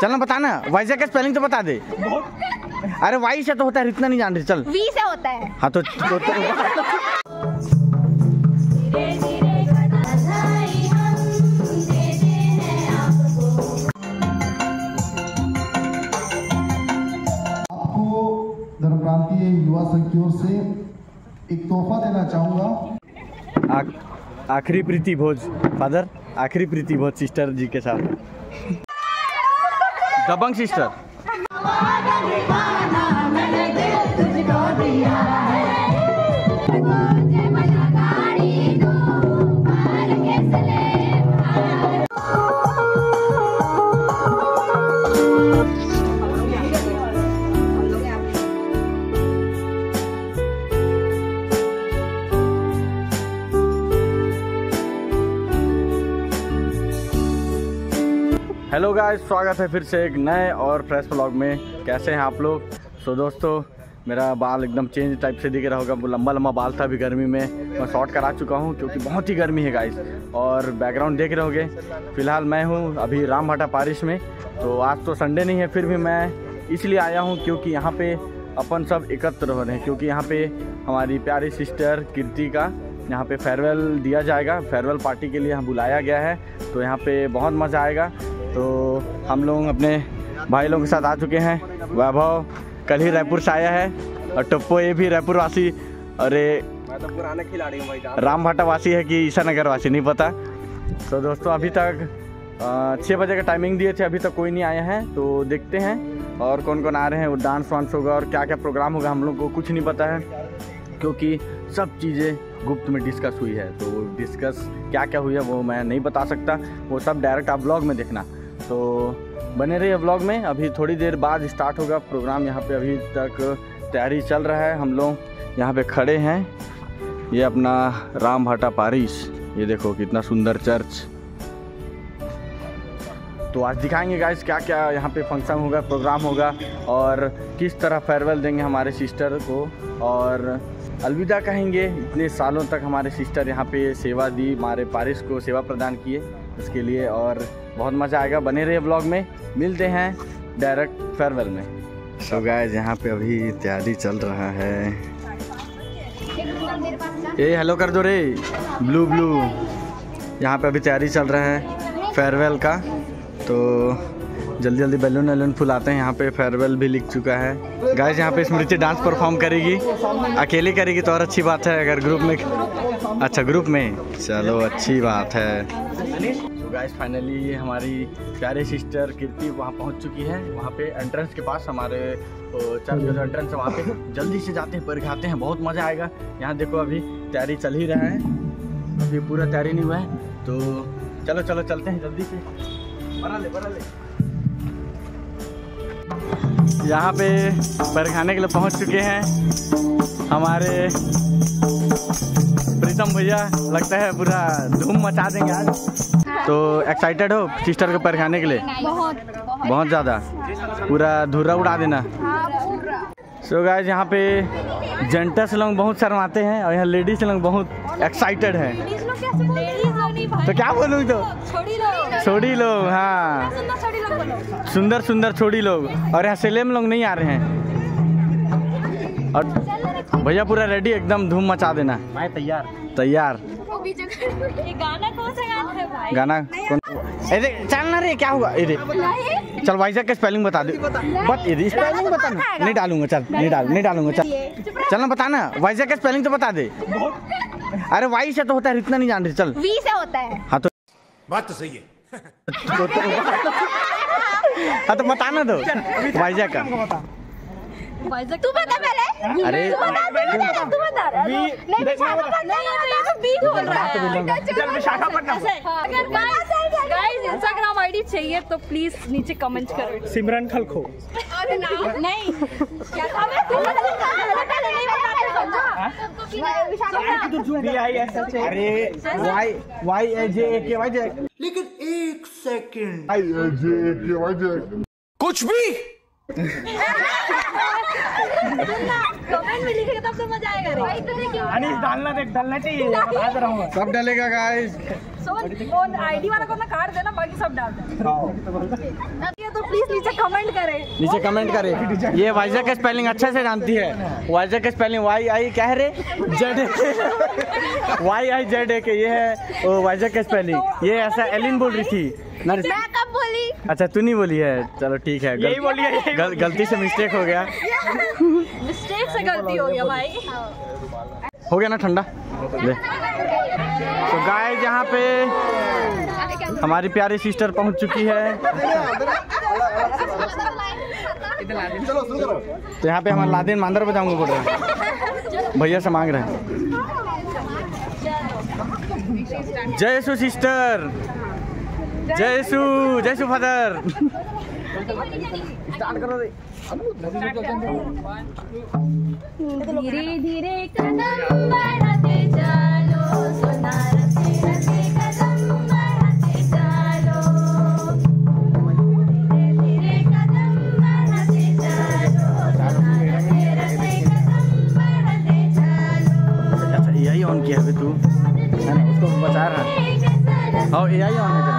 चलना बताना, वाइजैक का स्पेलिंग तो बता दे। अरे वाई से तो होता है, इतना नहीं जान रही। चल वी से होता है। हाँ तो धर्मक्रांति युवा संघ की ओर से एक तोहफा देना चाहूंगा। आखिरी प्रीति भोज फादर, आखिरी प्रीति भोज सिस्टर जी के साथ। दबंग सिस्टर। हेलो गाइस, स्वागत है फिर से एक नए और फ्रेश व्लॉग में। कैसे हैं आप लोग? सो दोस्तों, मेरा बाल एकदम चेंज टाइप से दिख रहा होगा। वो लंबा लंबा बाल था, अभी गर्मी में मैं शॉर्ट करा चुका हूं क्योंकि बहुत ही गर्मी है गाइस। और बैकग्राउंड देख रहे होगे, फिलहाल मैं हूं अभी रामभाटा पारिश में। तो आज तो संडे नहीं है, फिर भी मैं इसलिए आया हूं क्योंकि यहाँ पे अपन सब एकत्र हो रहे हैं। क्योंकि यहाँ पे हमारी प्यारी सिस्टर कीर्ति का यहाँ पे फेयरवेल दिया जाएगा। फेयरवेल पार्टी के लिए यहाँ बुलाया गया है, तो यहाँ पे बहुत मज़ा आएगा। तो हम लोग अपने भाई लोगों के साथ आ चुके हैं। वैभव कल ही रायपुर से आया है और टप्पो ये भी रायपुर वासी, और मैं तो पुराना खिलाड़ी हूँ भाई, रामभाटा वासी है कि ईशानगर वासी नहीं पता। तो दोस्तों अभी तक 6 बजे का टाइमिंग दिए थे, अभी तक कोई नहीं आया है। तो देखते हैं और कौन कौन आ रहे हैं, वो डांस वांस होगा और क्या क्या प्रोग्राम होगा हम लोग को कुछ नहीं पता है, क्योंकि सब चीज़ें गुप्त में डिस्कस हुई है। तो डिस्कस क्या क्या हुई है वो मैं नहीं बता सकता, वो सब डायरेक्ट आप व्लॉग में देखना। तो बने रहिए व्लॉग में। अभी थोड़ी देर बाद स्टार्ट होगा प्रोग्राम। यहाँ पे अभी तक तैयारी चल रहा है। हम लोग यहाँ पे खड़े हैं, ये अपना रामभाटा पारिश, ये देखो कितना सुंदर चर्च। तो आज दिखाएंगे गाइस क्या क्या यहाँ पे फंक्शन होगा, प्रोग्राम होगा, और किस तरह फेयरवेल देंगे हमारे सिस्टर को, और अलविदा कहेंगे। इतने सालों तक हमारे सिस्टर यहाँ पे सेवा दी, हमारे पारिश को सेवा प्रदान किए, उसके लिए। और बहुत मज़ा आएगा, बने रहिए ब्लॉग में। मिलते हैं डायरेक्ट फेयरवेल में। तो गाइस यहाँ पे अभी तैयारी चल रहा है। ये हेलो कर दो रे, ब्लू ब्लू। यहाँ पे अभी तैयारी चल रहा है फेयरवेल का, तो जल्दी जल्दी बैलून वैलून फुलाते हैं। यहाँ पे फेयरवेल भी लिख चुका है। गाइस यहाँ पे स्मृति डांस परफॉर्म करेगी, अकेली करेगी तो और अच्छी बात है। अगर ग्रुप में, अच्छा ग्रुप में, चलो अच्छी बात है। तो गाइस फाइनली ये हमारी प्यारी सिस्टर कीर्ति वहाँ पहुँच चुकी है। वहाँ पे एंट्रेंस के पास, हमारे चर्च का जो एंट्रेंस है वहाँ पे जल्दी से जाते हैं, परिखाते हैं, बहुत मज़ा आएगा। यहाँ देखो अभी तैयारी चल ही रहा है, अभी पूरा तैयारी नहीं हुआ है। तो चलो चलो चलते हैं जल्दी से, बना ले। यहाँ पे परखाने के लिए पहुँच चुके हैं हमारे प्रीतम भैया। लगता है पूरा धूम मचा देंगे आज। तो एक्साइटेड हो सिस्टर को परखाने के लिए? बहुत ज़्यादा, पूरा धुर्रा उड़ा देना। सो गाइस यहाँ पे जेंट्स लोग बहुत शर्माते हैं और यहाँ लेडीज लोग बहुत एक्साइटेड हैं। तो क्या बोलूँ, तो छोड़ी लोग, हाँ सुंदर सुंदर छोड़ी लोग। और यहाँ सेलेम लोग नहीं आ रहे हैं। और भैया पूरा रेडी, एकदम धूम मचा देना। मैं तैयार। गाना कौन सा गाना है भाई? गाना कौन? चल ना रे, क्या हुआ? चल वाइजैक का स्पेलिंग बता दे। स्पेलिंग बताना। नहीं डालूंगा, चल नहीं डालूंगा। चलना बताना, वाइजैक का स्पेलिंग तो बता दे। अरे वाई से तो होता है, इतना नहीं जान रही। चल वी से होता है। हाँ तो बात तो सही है। हाँ तो बताना दो वाइजैक का। तू बता पहले। अरे तू बता। गाइस इंस्टाग्राम आईडी चाहिए तो प्लीज नीचे कमेंट करो। सिमरन खलखो। नहीं अरे लेकिन एक सेकंड, कुछ भी कमेंट में लिखेगा तब तो मजा आएगा रे। अनीस डालना चाहिए, बता रहा हूँ। सब डलेगा गाइस। कौन आईडी वाला को ना कार्ड देना, बाकी सब डाल देना। तो प्लीज नीचे कमेंट करें। नीचे कमेंट करें। ये वाइजर का स्पेलिंग अच्छे से जानती है। वाइजर का स्पेलिंग YI क्या है रे? ZA YIZA के। ये है वाइजर का स्पेलिंग। ये ऐसा एलिन बोल रही थी। मैं कब बोली? अच्छा तू नहीं बोली है, चलो ठीक है। यही बोली है। गलती से मिस्टेक हो गया। मिस्टेक से गलती हो गया भाई। हो गया ना ठंडा ले। तो गाइस यहाँ पे हमारी प्यारी सिस्टर पहुँच चुकी है। तो यहाँ पे हम लादेन मांदर बजाऊंगे बोल रहे हैं, भैया से मांग रहे हैं। जय यीशु सिस्टर, जय यीशु फादर। स्टार्ट करो रे। धीरे धीरे कदम बढ़ाते चलो, सोना रसे रसे कदम बढ़ाते चलो। धीरे धीरे कदम बढ़ाते चलो, सोना रसे रसे कदम बढ़ाते चलो। अच्छा AI ऑन किया है तू, है ना? उसको बचा रहा है। हाँ AI ऑन है तेरा।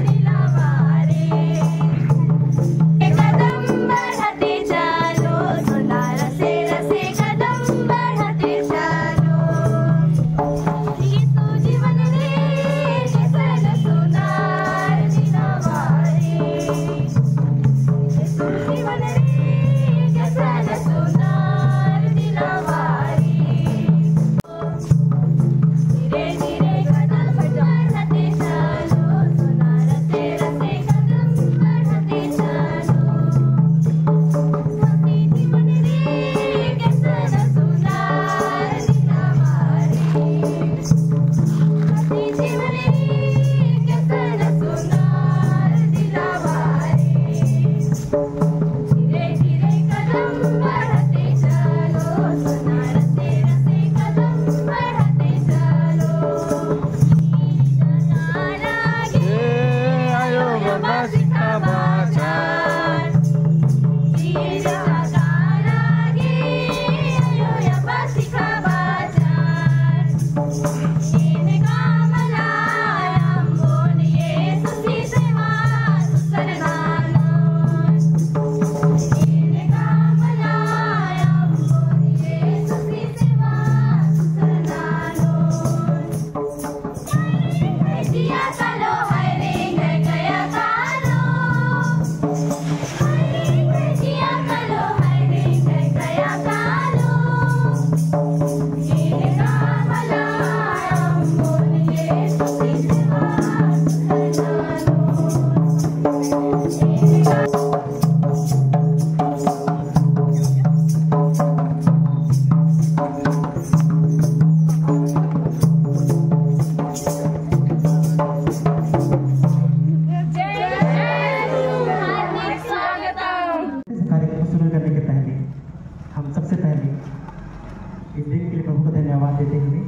इस दिन के लिए प्रभु को धन्यवाद देते हुए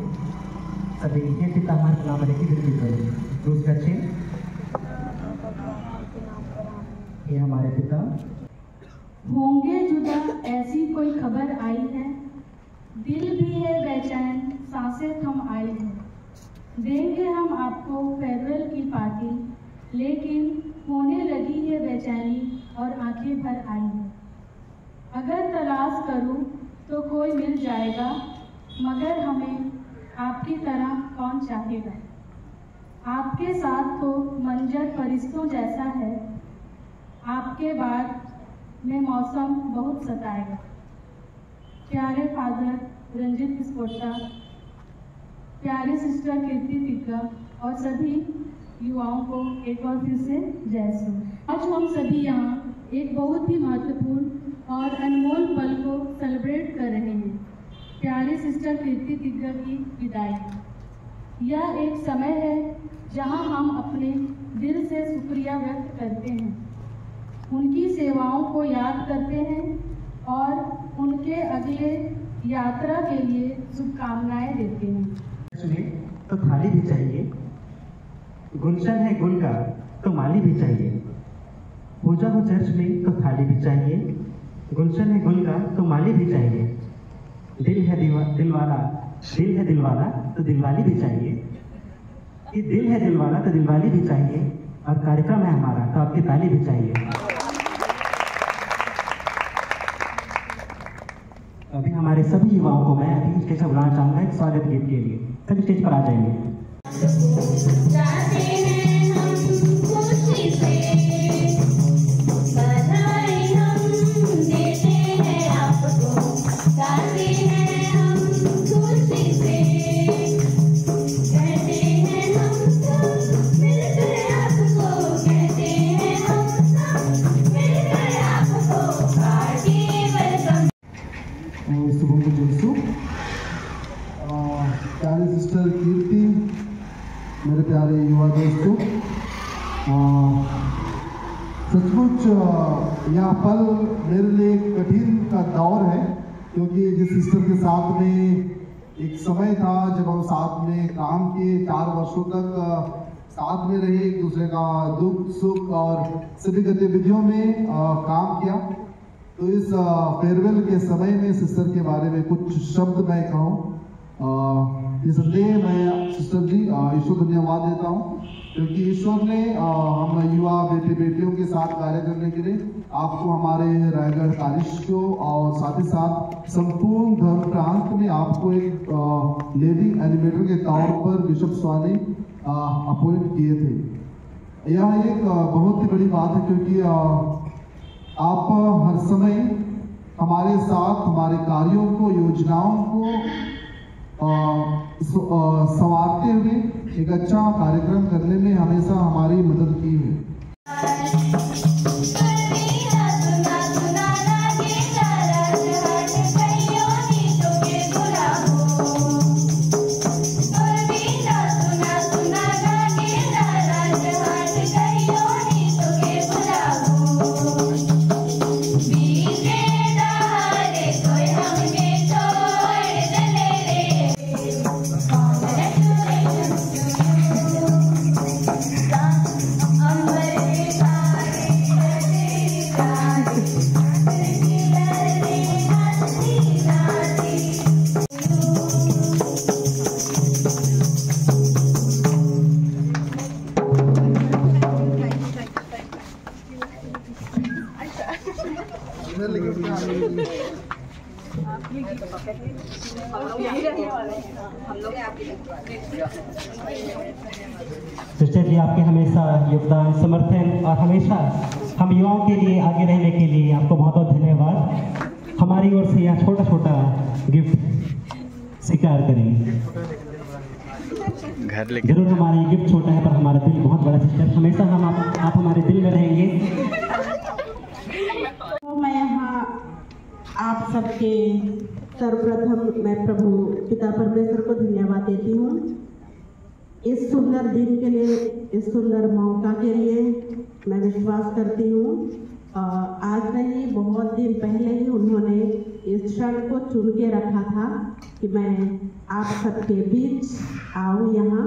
सभी ये पिता हमारे नाम लेके विनती करें। दूसरा चिन्ह, ये हमारे पिता होंगे जुदा ऐसी कोई खबर आई है, दिल भी है बेचैन, सांसें थम आई है। देंगे हम आपको फेयरवेल की पार्टी, लेकिन होने लगी है बेचैनी और आंखें भर आई है। अगर तलाश करूं तो कोई मिल जाएगा, मगर हमें आपकी तरह कौन चाहेगा। आपके साथ तो मंजर फरिश्तों जैसा है, आपके बाद में मौसम बहुत सताएगा। प्यारे फादर रंजित किस्पोट्टा, प्यारी सिस्टर कीर्ति तिग्गा और सभी युवाओं को एक बार फिर से जय श्री। आज हम सभी यहाँ एक बहुत ही महत्वपूर्ण और अनमोल पल को सेलिब्रेट कर रहे हैं, प्यारी सिस्टर कीर्ति तिग्गा की विदाई। यह एक समय है जहां हम अपने दिल से शुक्रिया व्यक्त करते हैं, उनकी सेवाओं को याद करते हैं और उनके अगले यात्रा के लिए शुभकामनाएं देते हैं। तो थाली भी चाहिए, गुलशन है गुल का तो माली भी चाहिए। पूजा हो चर्च में तो थाली भी चाहिए, गुलशन है गुल का तो माली भी चाहिए, दिल है दिलवाला तो दिलवाली भी चाहिए, ये दिल है दिलवाला तो दिलवाली भी चाहिए, और कार्यक्रम है हमारा तो आपकी ताली भी चाहिए। अभी हमारे सभी युवाओं को मैं अभी स्टेज पर बुलाना चाहूँगा एक स्वागत गीत के लिए। सभी स्टेज पर आ जाएंगे। जाते हैं हम खुशी से, बधाई हम देते हैं आपको, गाते हैं हम खुशी से, कहते हैं हम सब मिलकर आपको, कहते हैं हम सब मिलकर आपको पार्टी वेलकम। शुभम जुलसू, प्यारी सिस्टर कीर्ति, मेरे प्यारे युवा दोस्तों, सचमुच यह पल मेरे लिए कठिन का दौर है, क्योंकि जिस सिस्टर के साथ में एक समय था जब हम साथ में काम किए, 4 वर्षों तक साथ में रहे, एक दूसरे का दुख सुख और सभी गतिविधियों में काम किया। तो इस फेयरवेल के समय में सिस्टर के बारे में कुछ शब्द मैं कहूँ, इसलिए मैं सिस्टर जी ईश्वर को धन्यवाद देता हूँ, क्योंकि ईश्वर ने हम युवा बेटे बेटियों के साथ कार्य करने के लिए आपको हमारे रायगढ़ कारिश को और साथ ही साथ संपूर्ण धर्म प्रांत में आपको एक लेडी एनिमेटर के तौर पर बिशप स्वामी अपॉइंट किए थे। यह एक बहुत ही बड़ी बात है, क्योंकि आप हर समय हमारे साथ हमारे कार्यों को, योजनाओं को संवारते हुए एक अच्छा कार्यक्रम करने में हमेशा हमारी मदद की है। सिस्टर जी, आपके हमेशा योगदान, समर्थन और हमेशा हम युवाओं के लिए आगे रहने के लिए आपको बहुत बहुत धन्यवाद। हमारी ओर से यह छोटा छोटा गिफ्ट स्वीकार करेंगे। घर लेके जरूर हमारा ये गिफ्ट छोटा है पर हमारा दिल बहुत बड़ा सिस्टर, हमेशा हम आप हमारे दिल में रहेंगे। तो मैं यहाँ आप सबके सर्वप्रथम मैं प्रभु पिता परमेश्वर को धन्यवाद देती हूँ इस सुंदर दिन के लिए, इस सुंदर मौका के लिए। मैं विश्वास करती हूँ आज नहीं, बहुत दिन पहले ही उन्होंने इस क्षण को चुन के रखा था कि मैं आप सबके बीच आऊँ यहाँ।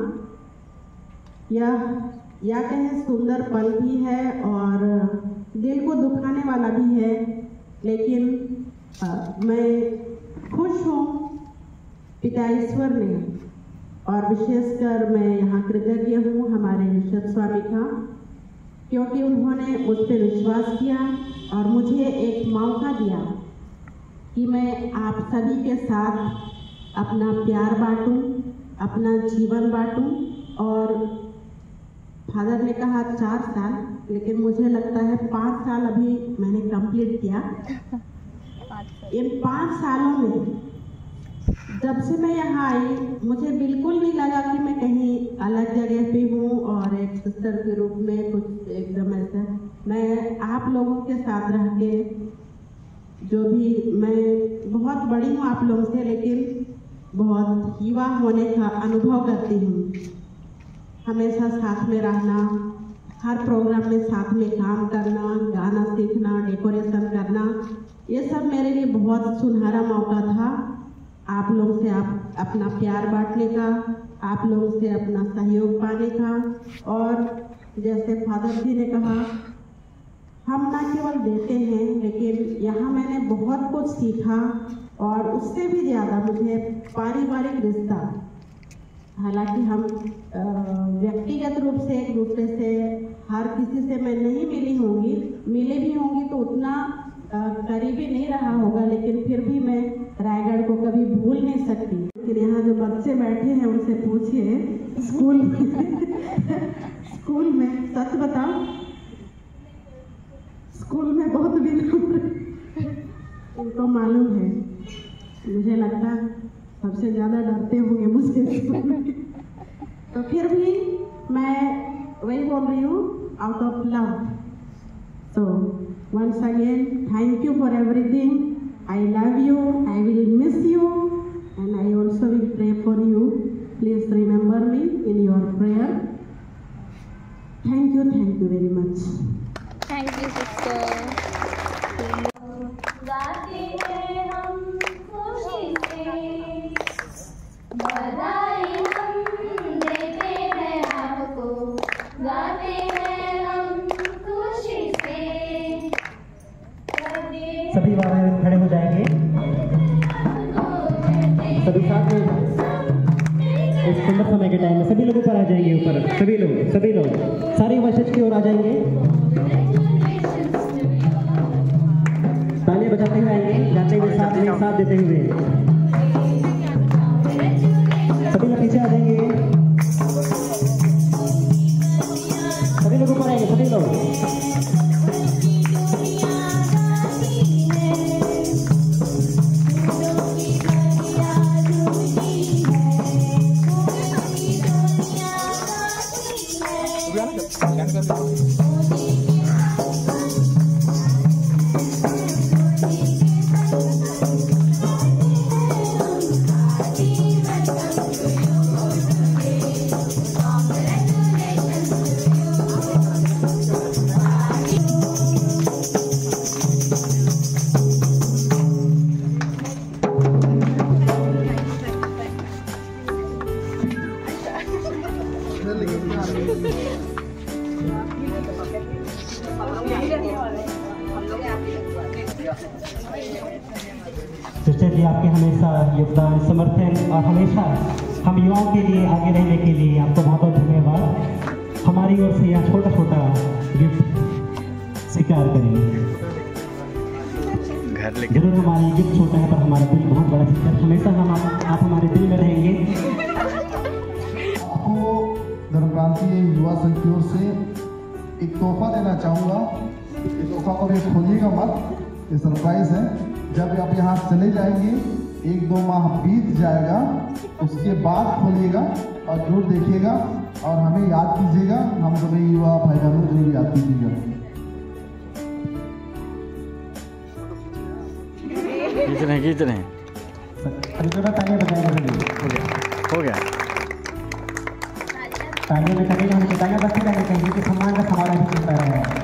यह कहें सुंदर पल भी है और दिल को दुखाने वाला भी है, लेकिन मैं खुश हूँ पिता ईश्वर ने, और विशेषकर मैं यहाँ कृतज्ञ हूँ हमारे ऋषभ स्वामी का, क्योंकि उन्होंने मुझ पर विश्वास किया और मुझे एक मौका दिया कि मैं आप सभी के साथ अपना प्यार बांटूं, अपना जीवन बांटूं। और फादर ने कहा 4 साल, लेकिन मुझे लगता है 5 साल अभी मैंने कंप्लीट किया। इन 5 सालों में जब से मैं यहाँ आई, मुझे बिल्कुल नहीं लगा कि मैं कहीं अलग जगह पे हूँ और एक सिस्टर के रूप में कुछ एकदम ऐसा। मैं आप लोगों के साथ रह के, जो भी मैं बहुत बड़ी हूँ आप लोगों से, लेकिन बहुत युवा होने का अनुभव करती हूँ। हमेशा साथ में रहना, हर प्रोग्राम में साथ में काम करना, गाना सीखना, डेकोरेशन करना, ये सब मेरे लिए बहुत सुनहरा मौका था। आप लोगों से आप अपना प्यार बांटने का, आप लोगों से अपना सहयोग पाने का। और जैसे फादर जी ने कहा, हम ना केवल देते हैं, लेकिन यहाँ मैंने बहुत कुछ सीखा और उससे भी ज़्यादा मुझे पारिवारिक रिश्ता, हालांकि हम व्यक्तिगत रूप से एक दूसरे से हर किसी से मैं नहीं मिली होंगी, मिले भी होंगी तो उतना करीबी नहीं रहा होगा, लेकिन फिर भी मैं रायगढ़ को कभी भूल नहीं सकती। लेकिन यहाँ जो बच्चे बैठे हैं उनसे पूछिए स्कूल में सच बताओ, स्कूल में बहुत विनम्र, उनको मालूम है, मुझे लगता सबसे ज़्यादा डरते होंगे मुझसे स्कूल में। तो फिर भी मैं वही बोल रही हूँ, out of love. So once again, thank you for everything. I love you. I will miss you, and I also will pray for you. Please remember me in your prayer. Thank you very much. Thank you, sister. गाते हैं हम खुशी से, बधाई हम देते हैं आपको, गाते हैं हम खुशी से। सभी बाबा खड़े हो जाएंगे, सभी साथ में इस सुंदर समय के टाइम में सभी लोग ऊपर आ जाएंगे, ऊपर सभी लोग सारी वर्षज की ओर आ जाएंगे, ताली बजाते हुए आएंगे, गाते हुए साथ देते हुए सभी लोग पीछे आ जाएंगे, सभी लोग ऊपर आएंगे, सभी लोग सिस्टर जी, आपके हमेशा योगदान, समर्थन और हमेशा हम युवाओं के लिए आगे रहने के लिए आपको बहुत बहुत धन्यवाद। हमारी ओर से यह छोटा छोटा गिफ्ट स्वीकार करेंगे। जरूर हमारी गिफ्ट छोटा है पर हमारा दिल बहुत बड़ा सिस्टर, हमेशा आप हमारे दिल में रहेंगे। आपको धर्मक्रांति युवा संघ की ओर से एक तोहफा देना चाहूँगा। ये तोहफा को भी खोलिएगा मत, ये सरप्राइज है। जब आप यहाँ चले जाएंगे, 1-2 माह बीत जाएगा, उसके बाद खोलिएगा और जरूर देखिएगा और हमें याद कीजिएगा, हम सभी युवा भाई बहनों को जरूर याद कीजिएगा। खींच रहे तालियां बजाएंगे, हो गया तालियां में कभी हम तालियां बजते रहने चाहिए कि सम्मान का हमारा भी चलता रहे।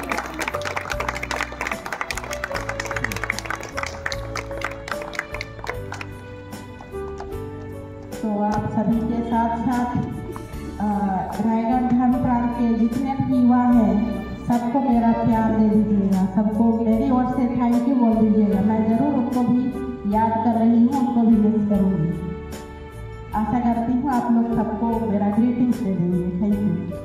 तो आप सभी के साथ साथ रायगढ़ धर्म प्रांत के जितने भी युवा हैं, सबको मेरा प्यार दे दीजिएगा, सबको मेरी ओर से थैंक यू बोल दीजिएगा। मैं ज़रूर उनको भी याद कर रही हूँ, उनको भी मिस करूँगी। आशा करती हूँ आप लोग सबको मेरा ग्रीटिंग्स दे देंगे। Thank you.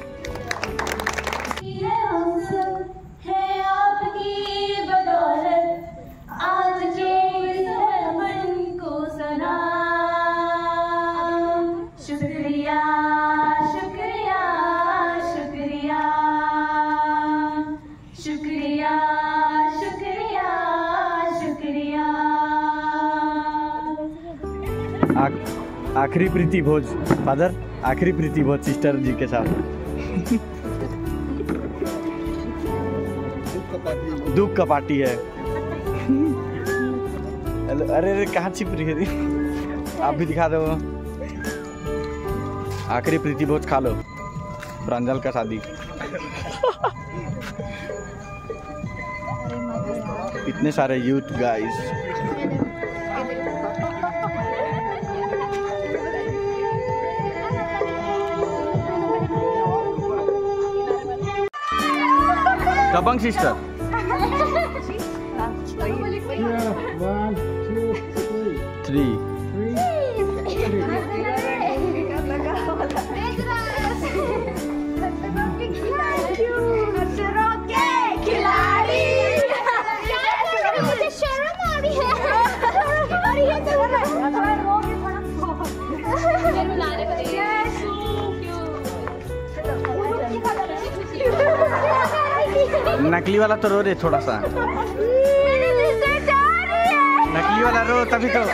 है आपकी बदौलत आज के मन को सना, शुक्रिया शुक्रिया शुक्रिया शुक्रिया शुक्रिया शुक्रिया। आखिरी प्रीति भोज फादर, आखिरी प्रीति भोज सिस्टर जी के साथ। दुख का पार्टी है। अरे अरे कहाँ छिप रही है, आप भी दिखा दो। आखिरी प्रीति भोज खा लो, प्रांजल का शादी। इतने सारे यूथ गाइस। दबंग सिस्टर। One, two, three. 3 मुझे शर्म आ रही है और ये तो थोड़ा रो के नकली वाला तो रो रहे थोड़ा सा, नकली वाला रो तभी तो।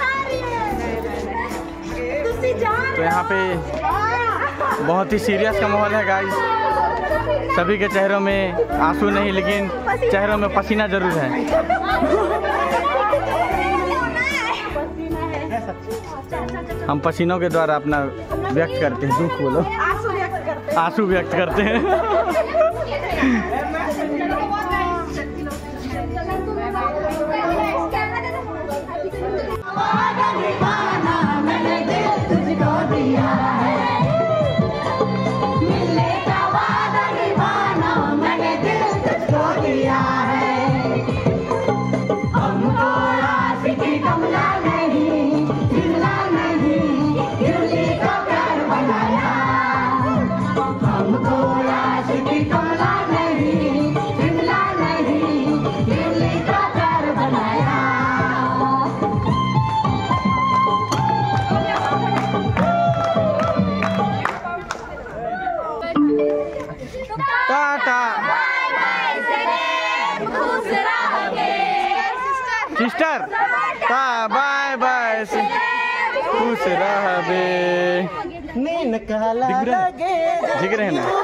यहाँ पे बहुत ही सीरियस का माहौल है गाइस। सभी के चेहरों में आंसू नहीं, लेकिन चेहरों में पसीना जरूर है। हम पसीनों के द्वारा अपना व्यक्त करते हैं, दुख बोलो, आंसू व्यक्त करते हैं। सिस्टर बाय बाय, खुश रह बे। दिख रहे हैं ना?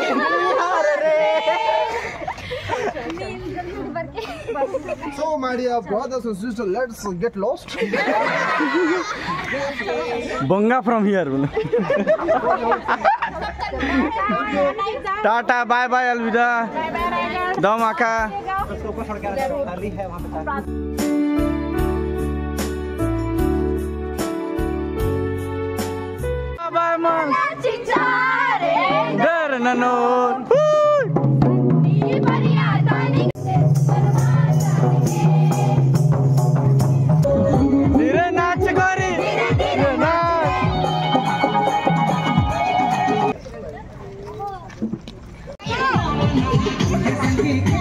So, my dear brothers and sisters, let's get lost. Bonga from here. Tata bye bye, अलविदा, दम आका। बाय मन डर ननो धीरे नाच गोरी, धीरे नाच।